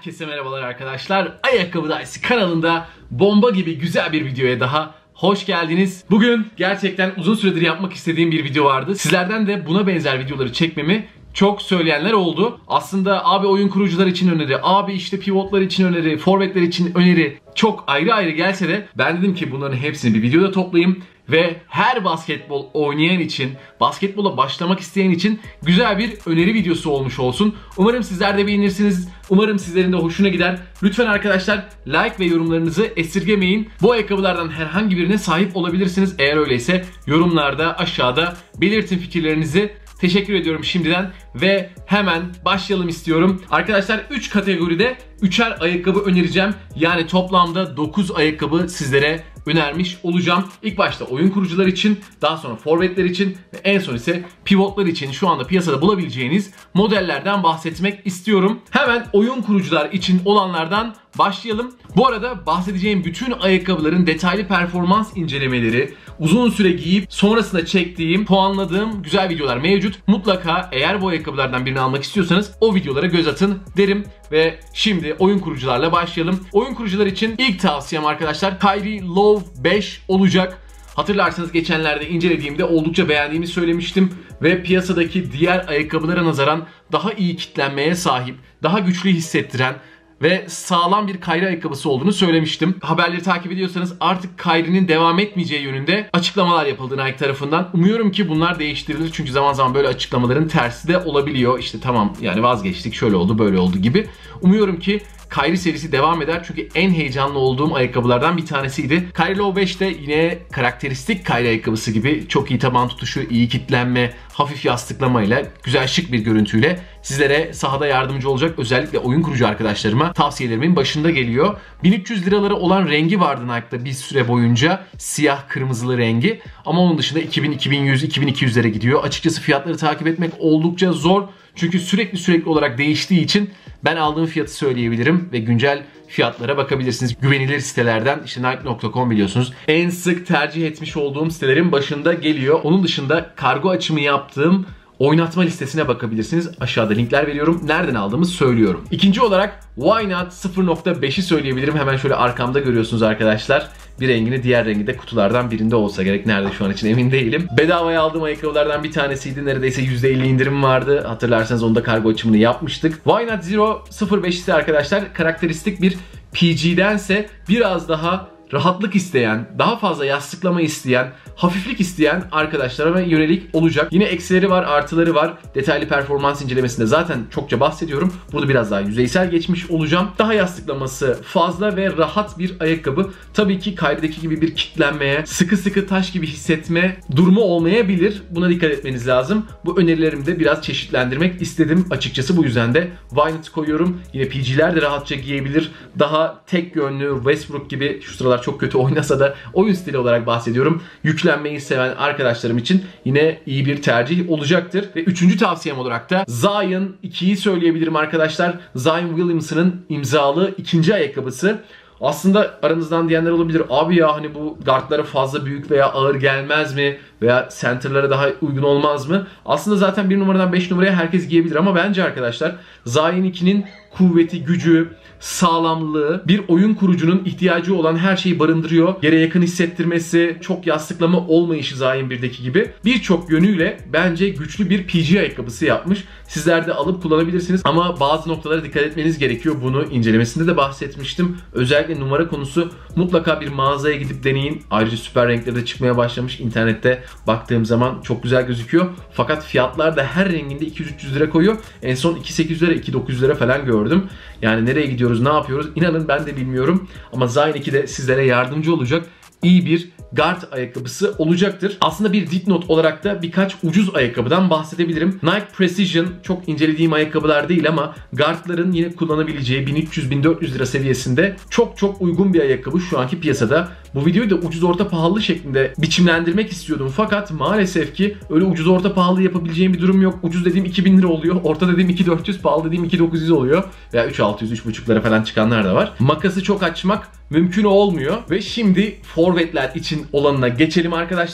Herkese merhabalar arkadaşlar. Ayakkabı Dayısı kanalında bomba gibi güzel bir videoya daha hoş geldiniz. Bugün gerçekten uzun süredir yapmak istediğim bir video vardı. Sizlerden de buna benzer videoları çekmemi çok söyleyenler oldu. Aslında abi oyun kurucular için öneri, abi işte pivotlar için öneri, forvetler için öneri çok ayrı ayrı gelse de ben dedim ki bunların hepsini bir videoda toplayayım ve her basketbol oynayan için, basketbola başlamak isteyen için güzel bir öneri videosu olmuş olsun. Umarım sizler de beğenirsiniz. Umarım sizlerin de hoşuna gider. Lütfen arkadaşlar like ve yorumlarınızı esirgemeyin. Bu ayakkabılardan herhangi birine sahip olabilirsiniz. Eğer öyleyse yorumlarda aşağıda belirtin fikirlerinizi. Teşekkür ediyorum şimdiden ve hemen başlayalım istiyorum. Arkadaşlar 3 kategoride 3'er ayakkabı önereceğim. Yani toplamda 9 ayakkabı sizlere önermiş olacağım. İlk başta oyun kurucular için, daha sonra forvetler için ve en son ise pivotlar için şu anda piyasada bulabileceğiniz modellerden bahsetmek istiyorum. Hemen oyun kurucular için olanlardan başlayalım. Bu arada bahsedeceğim bütün ayakkabıların detaylı performans incelemeleri, uzun süre giyip sonrasında çektiğim, puanladığım güzel videolar mevcut. Mutlaka eğer bu ayakkabılardan birini almak istiyorsanız o videolara göz atın derim. Ve şimdi oyun kurucularla başlayalım. Oyun kurucular için ilk tavsiyem arkadaşlar Kyrie Love 5 olacak. Hatırlarsanız geçenlerde incelediğimde oldukça beğendiğimi söylemiştim. Ve piyasadaki diğer ayakkabılara nazaran daha iyi kitlenmeye sahip, daha güçlü hissettiren ve sağlam bir Kyrie ayakkabısı olduğunu söylemiştim. Haberleri takip ediyorsanız artık Kyrie'nin devam etmeyeceği yönünde açıklamalar yapıldı Nike tarafından. Umuyorum ki bunlar değiştirilir çünkü zaman zaman böyle açıklamaların tersi de olabiliyor. İşte tamam yani vazgeçtik, şöyle oldu, böyle oldu gibi. Umuyorum ki Kyrie serisi devam eder çünkü en heyecanlı olduğum ayakkabılardan bir tanesiydi. Kyrie Love 5 de yine karakteristik Kyrie ayakkabısı gibi çok iyi taban tutuşu, iyi kitlenme, hafif yastıklamayla, güzel şık bir görüntüyle sizlere sahada yardımcı olacak. Özellikle oyun kurucu arkadaşlarıma tavsiyelerimin başında geliyor. 1300 liraları olan rengi vardı Nike'da bir süre boyunca. Siyah kırmızılı rengi. Ama onun dışında 2000, 2100, 2200'lere gidiyor. Açıkçası fiyatları takip etmek oldukça zor. Çünkü sürekli olarak değiştiği için ben aldığım fiyatı söyleyebilirim ve güncel fiyatlara bakabilirsiniz. Güvenilir sitelerden, işte Nike.com biliyorsunuz. En sık tercih etmiş olduğum sitelerin başında geliyor. Onun dışında kargo açımı yaptığım oynatma listesine bakabilirsiniz. Aşağıda linkler veriyorum. Nereden aldığımı söylüyorum. İkinci olarak Why Not 0.5'i söyleyebilirim. Hemen şöyle arkamda görüyorsunuz arkadaşlar. Bir rengini, diğer rengi de kutulardan birinde olsa gerek. Nerede şu an için emin değilim. Bedavaya aldığım ayakkabılardan bir tanesiydi. Neredeyse %50 indirim vardı. Hatırlarsanız onda kargo açımını yapmıştık. Why Not Zero 0.5 ise arkadaşlar karakteristik bir PG'dense biraz daha rahatlık isteyen, daha fazla yastıklama isteyen, hafiflik isteyen arkadaşlara yönelik olacak. Yine eksileri var, artıları var. Detaylı performans incelemesinde zaten çokça bahsediyorum. Burada biraz daha yüzeysel geçmiş olacağım. Daha yastıklaması fazla ve rahat bir ayakkabı. Tabii ki Kyrie'deki gibi bir kitlenmeye, sıkı taş gibi hissetme durumu olmayabilir. Buna dikkat etmeniz lazım. Bu önerilerimi de biraz çeşitlendirmek istedim. Açıkçası bu yüzden de Why Not koyuyorum. Yine PG'ler de rahatça giyebilir. Daha tek yönlü Westbrook gibi, şu sıralar çok kötü oynasa da oyun stili olarak bahsediyorum. Yüklenmeyi seven arkadaşlarım için yine iyi bir tercih olacaktır. Ve üçüncü tavsiyem olarak da Zion 2'yi söyleyebilirim arkadaşlar. Zion Williamson'ın imzalı ikinci ayakkabısı. Aslında aranızdan diyenler olabilir. Abi ya hani bu guardlara fazla büyük veya ağır gelmez mi? Veya center'lara daha uygun olmaz mı? Aslında zaten 1 numaradan 5 numaraya herkes giyebilir ama bence arkadaşlar Zion 2'nin kuvveti, gücü, sağlamlığı bir oyun kurucunun ihtiyacı olan her şeyi barındırıyor. Yere yakın hissettirmesi, çok yastıklama olmayışı Zion 1'deki gibi birçok yönüyle bence güçlü bir PG ayakkabısı yapmış. Sizler de alıp kullanabilirsiniz ama bazı noktalara dikkat etmeniz gerekiyor. Bunu incelemesinde de bahsetmiştim. Özellikle numara konusu, mutlaka bir mağazaya gidip deneyin. Ayrıca süper renkleri de çıkmaya başlamış. İnternette baktığım zaman çok güzel gözüküyor. Fakat fiyatlar da her renginde 200-300 lira koyuyor. En son 2.800 lira, 2.900 lira falan gördüm. Yani nereye gidiyoruz, ne yapıyoruz? İnanın ben de bilmiyorum. Ama Zion 2 de sizlere yardımcı olacak iyi bir guard ayakkabısı olacaktır. Aslında bir dipnot olarak da birkaç ucuz ayakkabıdan bahsedebilirim. Nike Precision çok incelediğim ayakkabılar değil ama guardların yine kullanabileceği 1300-1400 lira seviyesinde çok uygun bir ayakkabı şu anki piyasada. Bu videoyu da ucuz orta pahalı şeklinde biçimlendirmek istiyordum fakat maalesef ki öyle ucuz orta pahalı yapabileceğim bir durum yok. Ucuz dediğim 2000 lira oluyor. Orta dediğim 2400, pahalı dediğim 2900 oluyor. Veya 3600, 3.5'lara falan çıkanlar da var. Makası çok açmak mümkün olmuyor. Ve şimdi forvetler için olanına geçelim arkadaşlar.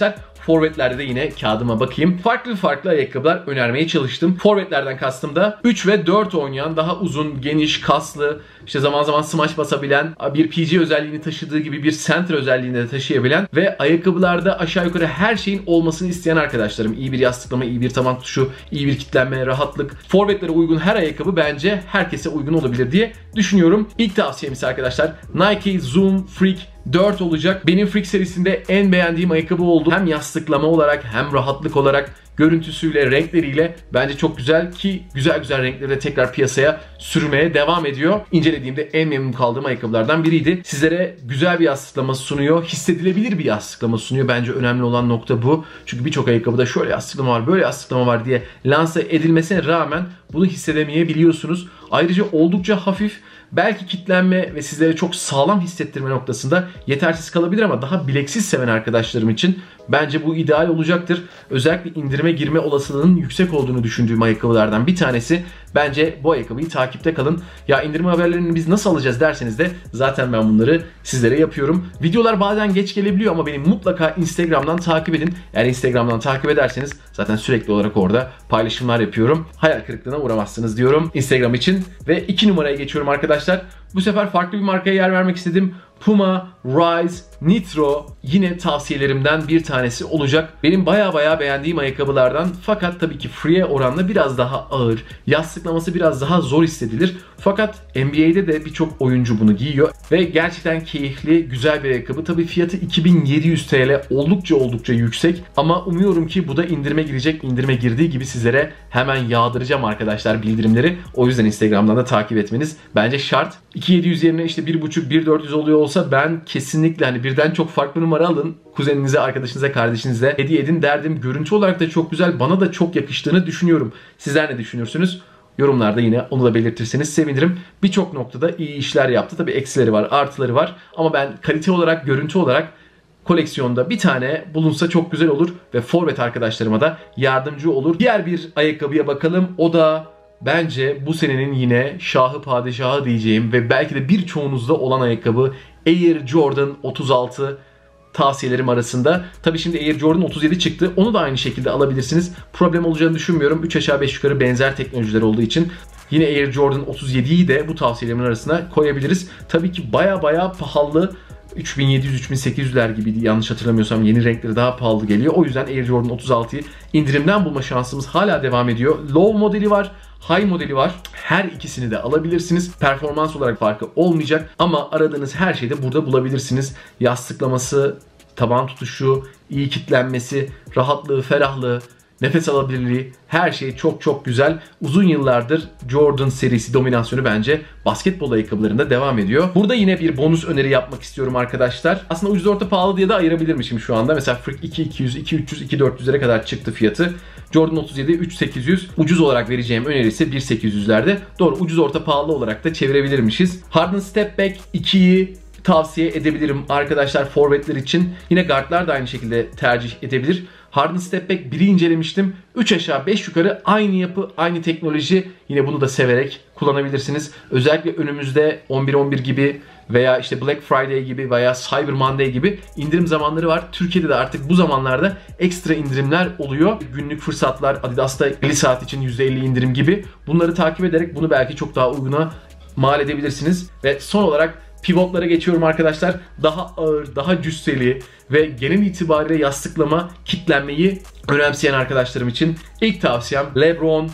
Forvetlerde de yine kağıdıma bakayım. Farklı ayakkabılar önermeye çalıştım. Forvetlerden kastım da 3 ve 4 oynayan, daha uzun, geniş, kaslı, işte zaman zaman smaç basabilen, bir PG özelliğini taşıdığı gibi bir center özelliğini de taşıyabilen ve ayakkabılarda aşağı yukarı her şeyin olmasını isteyen arkadaşlarım. İyi bir yastıklama, iyi bir taban tutuşu, iyi bir kitlenme, rahatlık. Forvetlere uygun her ayakkabı bence herkese uygun olabilir diye düşünüyorum. İlk tavsiyem ise arkadaşlar Nike Zoom Freak 4 olacak. Benim Freak serisinde en beğendiğim ayakkabı oldu. Hem yastıklama olarak hem rahatlık olarak, görüntüsüyle, renkleriyle bence çok güzel ki güzel renkleri de tekrar piyasaya sürmeye devam ediyor. İncelediğimde en memnun kaldığım ayakkabılardan biriydi. Sizlere güzel bir yastıklama sunuyor. Hissedilebilir bir yastıklama sunuyor. Bence önemli olan nokta bu. Çünkü birçok ayakkabıda şöyle yastıklama var, böyle yastıklama var diye lanse edilmesine rağmen bunu hissedemeyebiliyorsunuz. Ayrıca oldukça hafif, belki kitlenme ve sizlere çok sağlam hissettirme noktasında yetersiz kalabilir ama daha bileksiz seven arkadaşlarım için bence bu ideal olacaktır. Özellikle indirime girme olasılığının yüksek olduğunu düşündüğüm ayakkabılardan bir tanesi. Bence bu ayakkabıyı takipte kalın. Ya indirme haberlerini biz nasıl alacağız derseniz de zaten ben bunları sizlere yapıyorum. Videolar bazen geç gelebiliyor ama beni mutlaka Instagram'dan takip edin. Eğer Instagram'dan takip ederseniz zaten sürekli olarak orada paylaşımlar yapıyorum. Hayal kırıklığına uğramazsınız diyorum Instagram için. Ve 2 numaraya geçiyorum arkadaşlar. Bu sefer farklı bir markaya yer vermek istedim. Puma, Rise, Nitro yine tavsiyelerimden bir tanesi olacak. Benim baya beğendiğim ayakkabılardan, fakat tabii ki Free'ye oranla biraz daha ağır, yastıklaması biraz daha zor hissedilir. Fakat NBA'de de birçok oyuncu bunu giyiyor ve gerçekten keyifli, güzel bir ayakkabı. Tabii fiyatı 2700 TL, oldukça yüksek ama umuyorum ki bu da indirime girecek. İndirime girdiği gibi sizlere hemen yağdıracağım arkadaşlar bildirimleri. O yüzden Instagram'dan da takip etmeniz bence şart. 2700 yerine işte 1.5, 1.400 oluyor olsa ben kesinlikle hani birden çok farklı numara alın. Kuzeninize, arkadaşınıza, kardeşinize hediye edin derdim. Görüntü olarak da çok güzel. Bana da çok yakıştığını düşünüyorum. Sizler ne düşünürsünüz? Yorumlarda yine onu da belirtirseniz sevinirim. Birçok noktada iyi işler yaptı. Tabii eksileri var, artıları var. Ama ben kalite olarak, görüntü olarak koleksiyonda bir tane bulunsa çok güzel olur. Ve forvet arkadaşlarıma da yardımcı olur. Diğer bir ayakkabıya bakalım. O da bence bu senenin yine şahı padişahı diyeceğim ve belki de birçoğunuzda olan ayakkabı Air Jordan 36 tavsiyelerim arasında. Tabii şimdi Air Jordan 37 çıktı. Onu da aynı şekilde alabilirsiniz. Problem olacağını düşünmüyorum. 3 aşağı 5 yukarı benzer teknolojiler olduğu için. Yine Air Jordan 37'yi de bu tavsiyelerimin arasına koyabiliriz. Tabii ki baya pahalı. 3700-3800'ler gibiydi yanlış hatırlamıyorsam, yeni renkleri daha pahalı geliyor. O yüzden Air Jordan 36'yı indirimden bulma şansımız hala devam ediyor. Low modeli var, high modeli var. Her ikisini de alabilirsiniz. Performans olarak farkı olmayacak ama aradığınız her şeyi de burada bulabilirsiniz. Yastıklaması, taban tutuşu, iyi kitlenmesi, rahatlığı, ferahlığı, nefes alabilirliği, her şey çok güzel. Uzun yıllardır Jordan serisi dominasyonu bence basketbol ayakkabılarında devam ediyor. Burada yine bir bonus öneri yapmak istiyorum arkadaşlar. Aslında ucuz orta pahalı diye de ayırabilirmişim şu anda. Mesela Freak 2200, 2300, 2400'lere kadar çıktı fiyatı. Jordan 37 3800. Ucuz olarak vereceğim önerisi 1800'lerde. Doğru, ucuz orta pahalı olarak da çevirebilirmişiz. Harden Step Back 2'yi tavsiye edebilirim arkadaşlar forvetler için. Yine guardlar da aynı şekilde tercih edebilir. Harden Step Back 1'i incelemiştim. 3 aşağı 5 yukarı aynı yapı, aynı teknoloji. Yine bunu da severek kullanabilirsiniz. Özellikle önümüzde 11-11 gibi veya işte Black Friday gibi veya Cyber Monday gibi indirim zamanları var. Türkiye'de de artık bu zamanlarda ekstra indirimler oluyor. Günlük fırsatlar, Adidas'ta 50 saat için %50 indirim gibi. Bunları takip ederek bunu belki çok daha uyguna mal edebilirsiniz. Ve son olarak pivotlara geçiyorum arkadaşlar. Daha ağır, daha cüsseli ve genel itibariyle yastıklama, kitlenmeyi önemseyen arkadaşlarım için ilk tavsiyem LeBron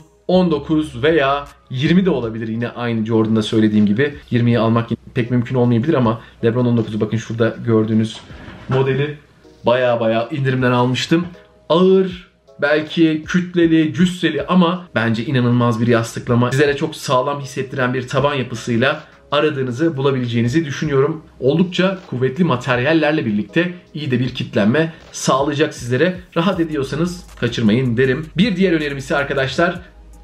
19 veya 20 de olabilir, yine aynı Jordan'da söylediğim gibi. 20'yi almak pek mümkün olmayabilir ama LeBron 19'u bakın şurada gördüğünüz modeli baya indirimden almıştım. Ağır, belki kütleli, cüsseli ama bence inanılmaz bir yastıklama. Sizlere çok sağlam hissettiren bir taban yapısıyla aradığınızı bulabileceğinizi düşünüyorum. Oldukça kuvvetli materyallerle birlikte iyi de bir kitlenme sağlayacak sizlere. Rahat ediyorsanız kaçırmayın derim. Bir diğer önerim ise arkadaşlar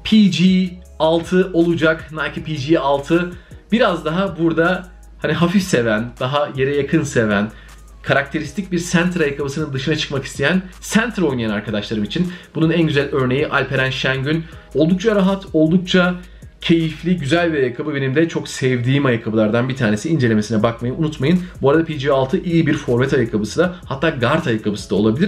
PG6 olacak. Nike PG6 biraz daha burada hani hafif seven, daha yere yakın seven, karakteristik bir center ayakkabısının dışına çıkmak isteyen, center oynayan arkadaşlarım için. Bunun en güzel örneği Alperen Şengün. Oldukça rahat, oldukça keyifli, güzel bir ayakkabı. Benim de çok sevdiğim ayakkabılardan bir tanesi. İncelemesine bakmayı unutmayın. Bu arada PG6 iyi bir forvet ayakkabısı da, hatta guard ayakkabısı da olabilir.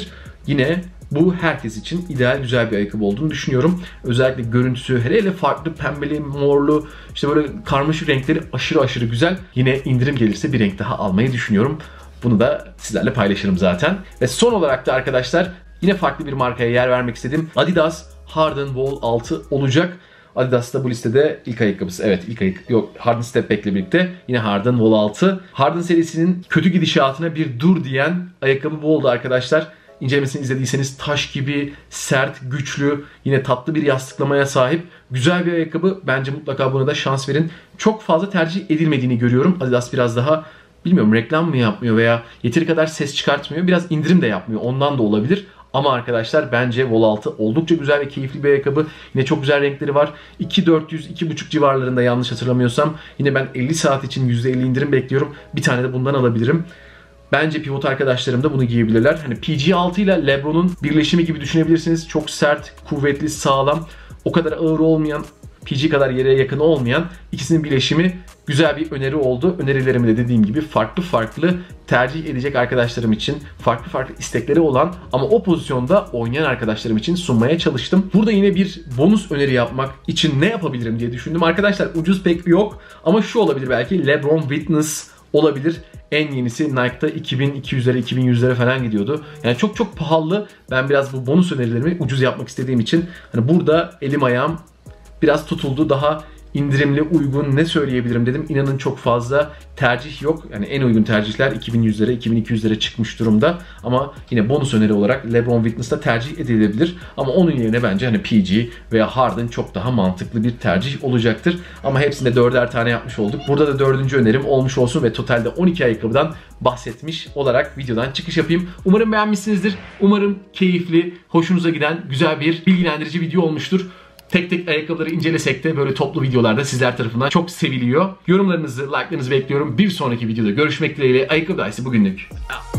yine bu herkes için ideal güzel bir ayakkabı olduğunu düşünüyorum. Özellikle görüntüsü, hele farklı pembeli, morlu, işte böyle karmaşık renkleri aşırı güzel. Yine indirim gelirse bir renk daha almayı düşünüyorum. Bunu da sizlerle paylaşırım zaten. Ve son olarak da arkadaşlar yine farklı bir markaya yer vermek istedim. Adidas Harden Wall 6 olacak. Adidas da bu listede ilk ayakkabısı. Evet, ilk ayakkabı yok. Harden Step Back'le birlikte yine Harden Wall 6. Harden serisinin kötü gidişatına bir dur diyen ayakkabı bu oldu arkadaşlar. İncelemesini izlediyseniz taş gibi, sert, güçlü, yine tatlı bir yastıklamaya sahip güzel bir ayakkabı. Bence mutlaka buna da şans verin. Çok fazla tercih edilmediğini görüyorum. Adidas biraz daha, bilmiyorum, reklam mı yapmıyor veya yeteri kadar ses çıkartmıyor. Biraz indirim de yapmıyor. Ondan da olabilir. Ama arkadaşlar bence Wall 6 oldukça güzel ve keyifli bir ayakkabı. Yine çok güzel renkleri var. 2.400-2.5 civarlarında yanlış hatırlamıyorsam. Yine ben 50 saat için %50 indirim bekliyorum. Bir tane de bundan alabilirim. Bence pivot arkadaşlarım da bunu giyebilirler. Hani PG6 ile LeBron'un birleşimi gibi düşünebilirsiniz. Çok sert, kuvvetli, sağlam, o kadar ağır olmayan, PG kadar yere yakın olmayan ikisinin birleşimi güzel bir öneri oldu. Önerilerimi de dediğim gibi farklı tercih edecek arkadaşlarım için, farklı istekleri olan ama o pozisyonda oynayan arkadaşlarım için sunmaya çalıştım. Burada yine bir bonus öneri yapmak için ne yapabilirim diye düşündüm. Arkadaşlar ucuz pek yok ama şu olabilir belki, LeBron Witness olabilir. En yenisi Nike'da 2200'lere 2100'lere falan gidiyordu. Yani çok pahalı. Ben biraz bu bonus önerilerimi ucuz yapmak istediğim için hani burada elim ayağım biraz tutuldu. Daha indirimli, uygun ne söyleyebilirim dedim. İnanın çok fazla tercih yok. Yani en uygun tercihler 2100'lere, 2200'lere çıkmış durumda. Ama yine bonus öneri olarak LeBron Witness'ta tercih edilebilir. Ama onun yerine bence hani PG veya Harden çok daha mantıklı bir tercih olacaktır. Ama hepsinde 4'er tane yapmış olduk. Burada da 4. önerim olmuş olsun ve totalde 12 ayakkabıdan bahsetmiş olarak videodan çıkış yapayım. Umarım beğenmişsinizdir. Umarım keyifli, hoşunuza giden güzel bir bilgilendirici video olmuştur. Tek tek ayakkabıları incelesek de böyle toplu videolarda sizler tarafından çok seviliyor. Yorumlarınızı, like'larınızı bekliyorum. Bir sonraki videoda görüşmek dileğiyle. Ayakkabı Dayısı bugünlük.